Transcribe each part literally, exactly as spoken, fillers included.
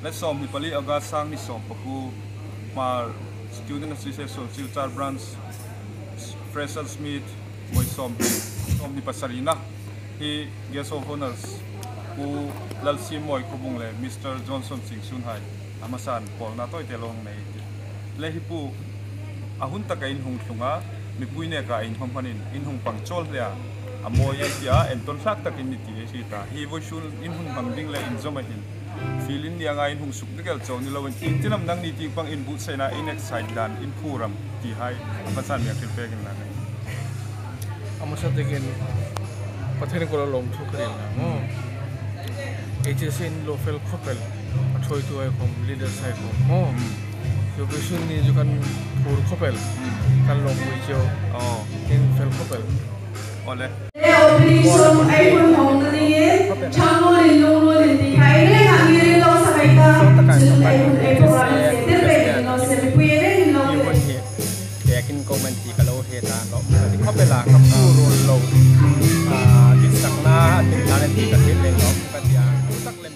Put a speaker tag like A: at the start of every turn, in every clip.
A: let's som ni pali aga sang ni som paku mar student association silchar branch Fresher Smith moi som som ni pasarina hi guest of honors ku lalsi moi kubung le Mister Johnson Singson hai amasan pol na toy telong nei le hi pu ahun ta kain hung thunga mi puine ka in hom hanin in hung pangchol ya amoy ya enton sak takin ni ti sita hi voisul in hung hamding le in zomahin feeling ni anga in hung sukdigal chaw ni lawan in tinam nang ni ti pang in but sena in excited dan in puram ti hai amasan mi akil pegin na
B: amasa tegen pathen ko lom thukri na mo H S in local couple athoi tu ai kom leader side ko mo yo vision ni jo kan pur couple kan lom wi jo oh in fel couple
A: ole
C: le obligation ai kun hong ni chango rin lo lo rin ti kai le ka ni rin lo sa kai ta sil ai kun ai ko ra se te pe no se me puede lo
B: yakin comment ti kalau heta lo di couple la ka puro lo ah di sakna di talent ti ka le lo ka dia tak lem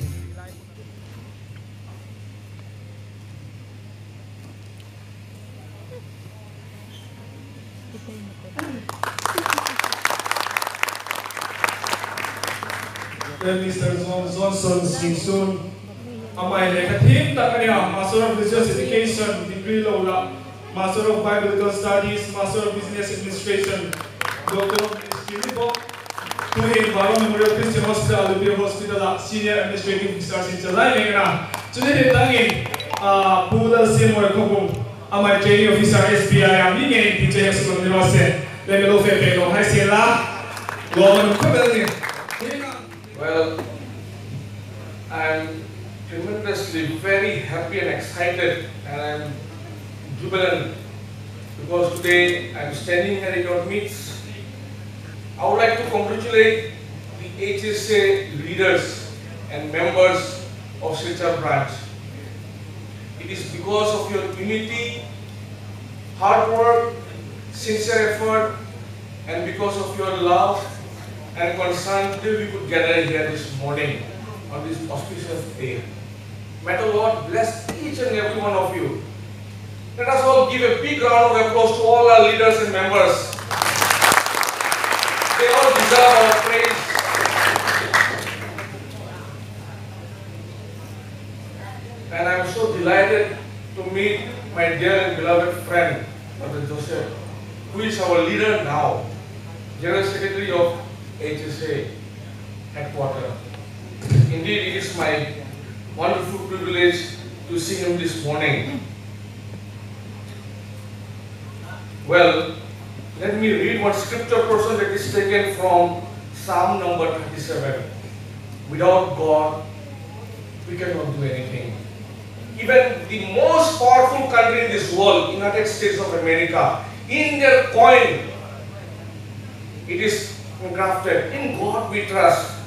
D: Mister Johnson Singson, amai lekha thim takania Master of Religious Education degree lola, Master of Biblical Studies, Master of Business Administration, Doctor of Ministry bo, tu in Baro Memorial Christian Hospital, Lubir Hospital, Senior Administrative Officer in Zonieng na. Today tangin ah pudal simor kobum amai training officer S B I am ni ngai teacher school ni wase, lemelo fe fe lo hai sela, lo ko belni.
E: Well, I'm tremendously very happy and excited, and I'm jubilant because today I'm standing here in your midst. I would like to congratulate the H S A leaders and members of Singson branch. It is because of your unity, hard work, sincere effort, and because of your love and concern till we could gather here this morning on this auspicious day. May the Lord bless each and every one of you. Let us all give a big round of applause to all our leaders and members. They all deserve our praise. And I am so delighted to meet my dear and beloved friend, Doctor Joseph, who is our leader now, General Secretary of H S A headquarters. Indeed, it is my wonderful privilege to see him this morning. Well, let me read one scripture portion that is taken from Psalm number thirty-seven. Without God, we cannot do anything. Even the most powerful country in this world, United States of America, in their coin, it is engrafted, in God we trust.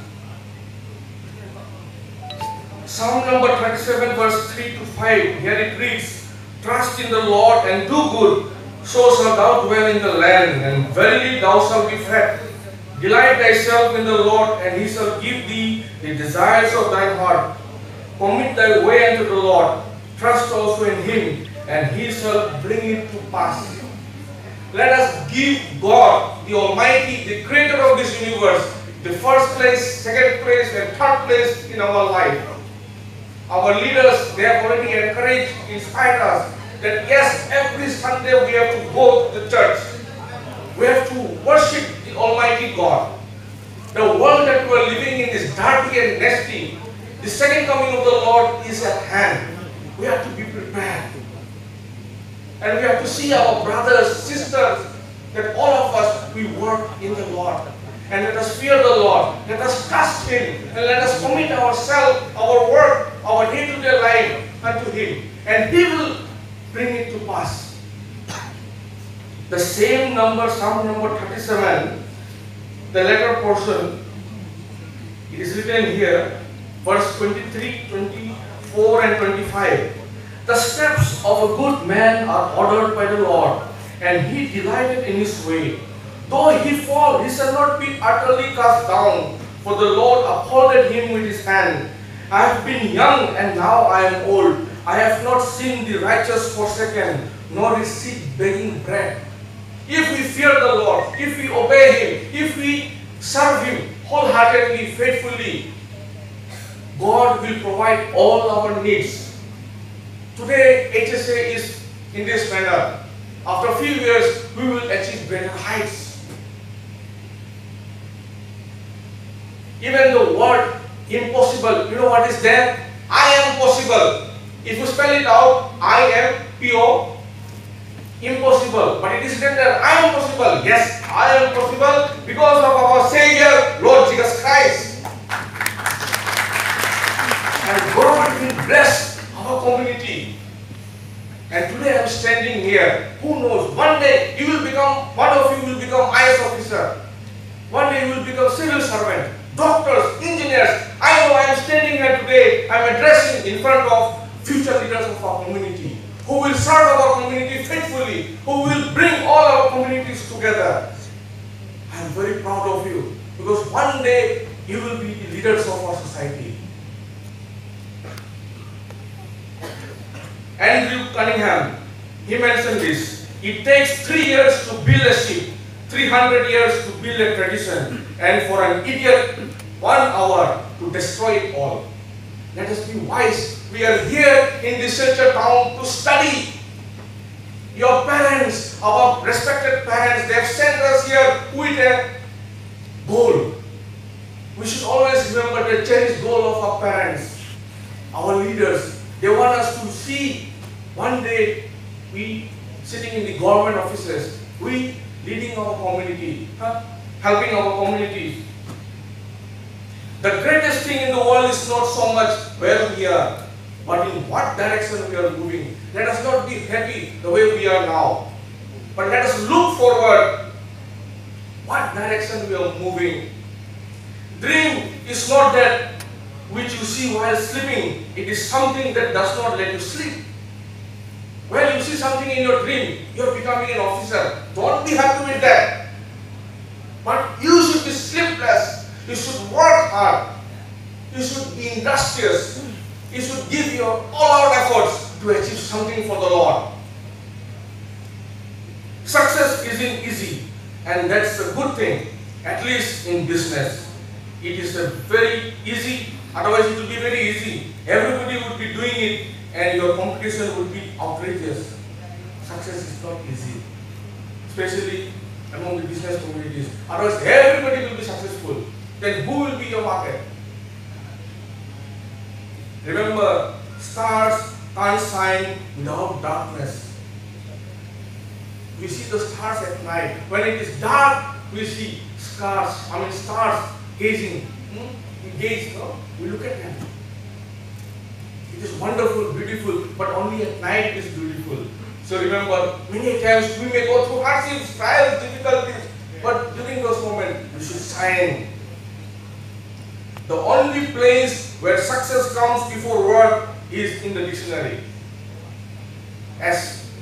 E: Psalm number thirty-seven verse three to five, here it reads, trust in the Lord and do good, so shalt thou dwell in the land, and verily thou shalt be fat. Delight thyself in the Lord, and he shall give thee the desires of thy heart. Commit thy way unto the Lord, trust also in him, and he shall bring it to pass. Let us give God, the Almighty, the Creator of this universe, the first place, second place, and third place in our life. Our leaders, they have already encouraged, inspired us that yes, every Sunday we have to go to the church. We have to worship the Almighty God. The world that we are living in is dirty and nasty. The second coming of the Lord is at hand. We have to be prepared. And we have to see our brothers, sisters, that all of us, we work in the Lord. And let us fear the Lord. Let us trust Him. And let us commit ourselves, our work, our day-to-day life unto Him. And He will bring it to pass. The same number, Psalm number thirty-seven, the latter portion, it is written here, verse twenty-three, twenty-four and twenty-five. The steps of a good man are ordered by the Lord, and he delighted in his way. Though he fall, he shall not be utterly cast down, for the Lord upholdeth him with his hand. I have been young and now I am old. I have not seen the righteous forsaken, nor his seed begging bread. If we fear the Lord, if we obey Him, if we serve Him wholeheartedly, faithfully, God will provide all our needs. Today, H S A is in this manner. After a few years, we will achieve better heights. Even the word impossible, you know what is there? I am possible. If you spell it out, I am P O, impossible. But it is written there, I am possible. Yes, I am possible because of our Savior, Lord Jesus Christ. And God will bless our community. And today I am standing here. Who knows? One day you will become, one of you will become I A S officer. One day you will become civil servant, doctors, engineers. I know I am standing here today. I am addressing in front of future leaders of our community, who will serve our community faithfully, who will bring all our communities together. I am very proud of you because one day you will be the leaders of our society. Andrew Cunningham, he mentioned this. It takes three years to build a ship, three hundred years to build a tradition, and for an idiot, one hour to destroy it all. Let us be wise. We are here in this culture town to study. Your parents, our respected parents, they have sent us here with a goal. We should always remember the cherished goal of our parents, our leaders. They want us to see one day we sitting in the government offices, we leading our community, huh? helping our communities. The greatest thing in the world is not so much where we are, but in what direction we are moving. Let us not be happy the way we are now, but let us look forward. What direction we are moving? Dream is not that which you see while sleeping. It is something that does not let you sleep. When you see something in your dream, you are becoming an officer. Don't be happy with that. But you should be sleepless. You should work hard. You should be industrious. You should give your all-out efforts to achieve something for the Lord. Success isn't easy, and that's a good thing, at least in business. It is a very easy, otherwise it will be very easy. Everybody would be doing it, and your competition would be outrageous. Success is not easy, especially among the business communities. Otherwise, everybody will be successful. Then who will be your market? Remember, stars can't shine without darkness. We see the stars at night. When it is dark, we see stars. I mean, stars gazing. Hmm? We gaze, no? We look at them. It is wonderful, beautiful, but only at night it is beautiful. So remember, many times we may go through hardships, trials, difficulties, but during those moments, we should shine. The only place where success comes before work is in the dictionary. As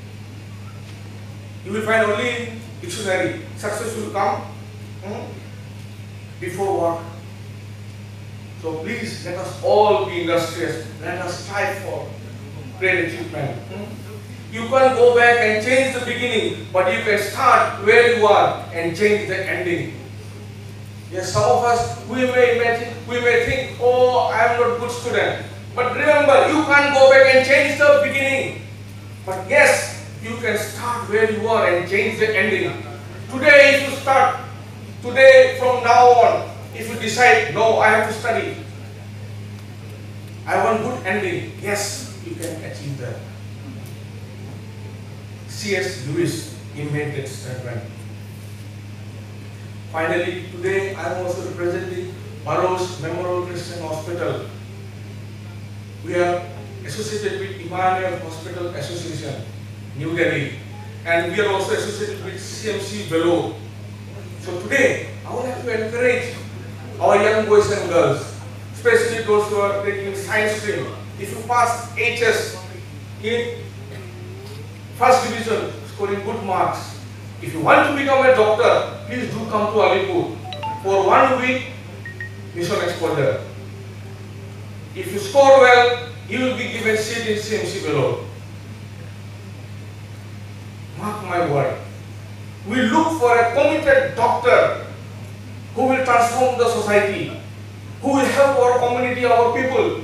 E: you will find only in dictionary, success will come hmm, before work. So please let us all be industrious. Let us strive for great achievement. Hmm? You can't go back and change the beginning, but you can start where you are and change the ending. Yes, some of us, we may imagine, we may think, oh, I am not a good student. But remember, you can't go back and change the beginning. But yes, you can start where you are and change the ending. Today, if you start, today from now on, if you decide, no, I have to study, I want good ending, yes, you can achieve that. C S Lewis, he made that statement. Finally, today I am also representing Burrows Memorial Christian Hospital. We are associated with Emmanuel Hospital Association, New Delhi, and we are also associated with C M C Burrows. So today, I would like to encourage our young boys and girls, especially those who are taking science stream. If you pass H S in first division, scoring good marks, if you want to become a doctor, please do come to Alipur for one week mission exposure. If you score well, you will be given seat in C M C below. Mark my word. We look for a committed doctor who will transform the society, who will help our community, our people.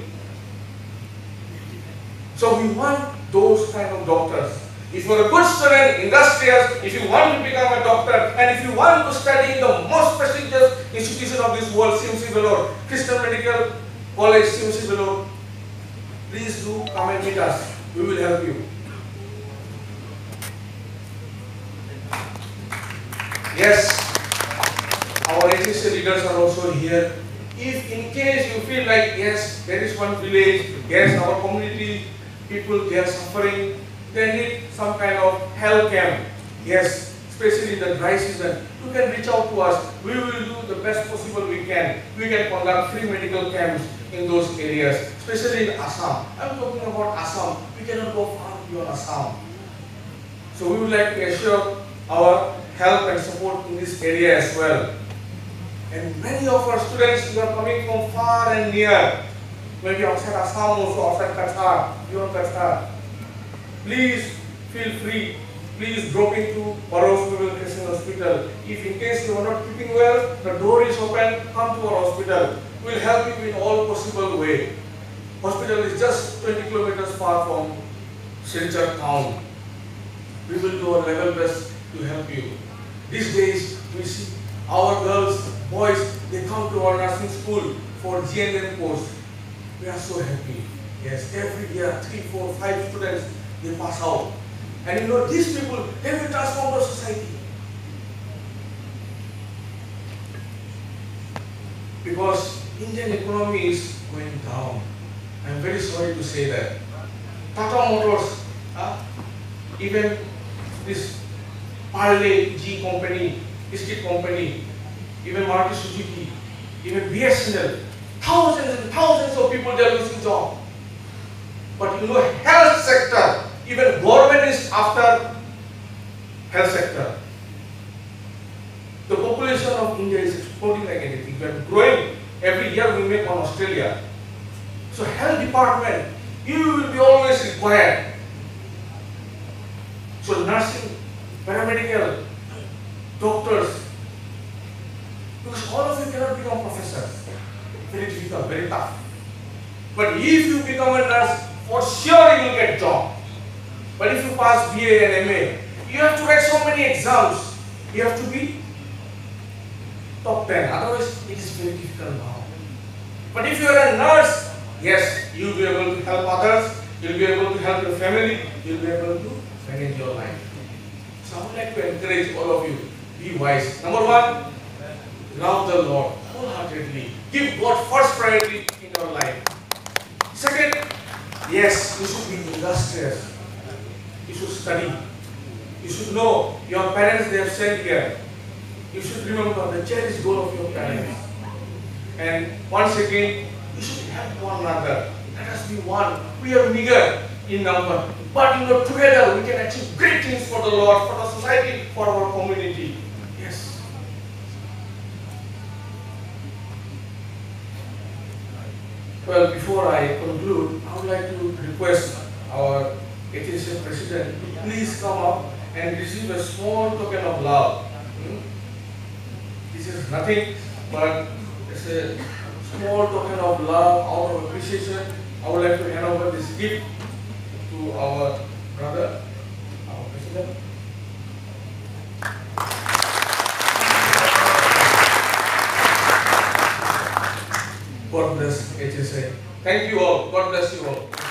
E: So we want those kind of doctors. If you are a good student, industrious, if you want to become a doctor, and if you want to study in the most prestigious institution of this world, C M C Vellore, Christian Medical College, C M C Vellore, please do come and meet us. We will help you. Yes, our H S A leaders are also here. If in case you feel like, yes, there is one village, yes, our community people, they are suffering, they need some kind of health camp. Yes, especially in the dry season, you can reach out to us. We will do the best possible we can. We can conduct free medical camps in those areas, especially in Assam. I'm talking about Assam. We cannot go far beyond Assam. So we would like to assure our help and support in this area as well. And many of our students, you are coming from far and near, maybe outside Assam also, outside Qatar, beyond Qatar. Please feel free. Please drop into Burrows Hospital. If in case you are not keeping well, the door is open, come to our hospital. We will help you in all possible way. Hospital is just twenty kilometers far from Singson town. We will do our level best to help you. These days, we see our girls, boys, they come to our nursing school for G N M course. We are so happy. Yes, every year, three, four, five students, they pass out. And you know, these people, they will transform the society. Because Indian economy is going down. I am very sorry to say that. Tata Motors, uh, even this Parle G company, biscuit company, even Maruti Suzuki, even B S N L, thousands and thousands of people, they are losing jobs. But you know, health sector, even government is after health sector. The population of India is exploding like anything. We are growing. Every year we make on Australia. So health department, you will be always required. So nursing, paramedical, doctors, because all of you cannot become professors. Very difficult, very tough. But if you become a nurse, for sure you will get a job. But if you pass B A and M A, you have to write so many exams. You have to be top ten. Otherwise, it is very difficult now. But if you are a nurse, yes, you will be able to help others. You will be able to help your family. You will be able to manage your life. So I would like to encourage all of you, be wise. Number one, love the Lord wholeheartedly. Give God first priority in your life. Second, yes, you should be industrious. You should study. You should know your parents, they have sent here. You should remember the cherished goal of your parents. And once again, you should help one another. Let us be one. We are meager in number, but you know, together we can achieve great things for the Lord, for the society, for our community. Yes. Well, before I conclude, I would like to request our H S A President to please come up and receive a small token of love. Hmm? This is nothing but it's a small token of love, out of appreciation. I would like to hand over this gift to our brother, our President. God bless H S A. Thank you all. God bless you all.